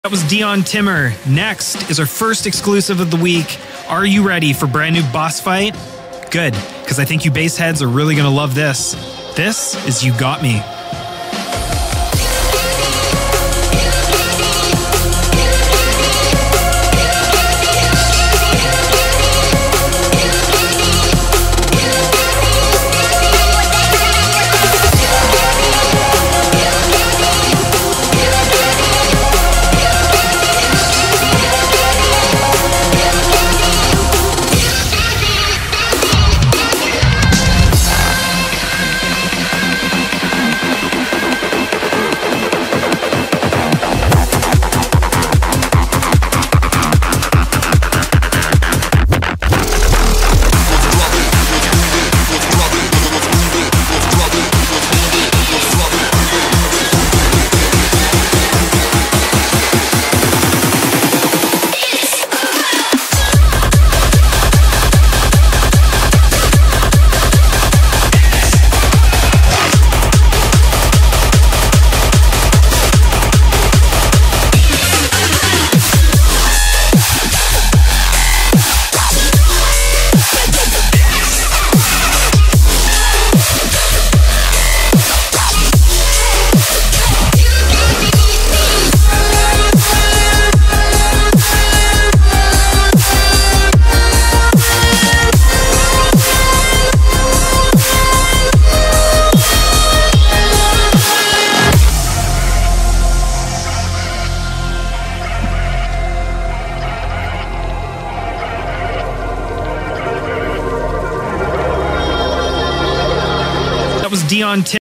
That was Dion Timmer. Next is our first exclusive of the week. Are you ready for brand new boss fight? Good, because I think you bass heads are really going to love this. This is You Got Me. That was Dion Timmer.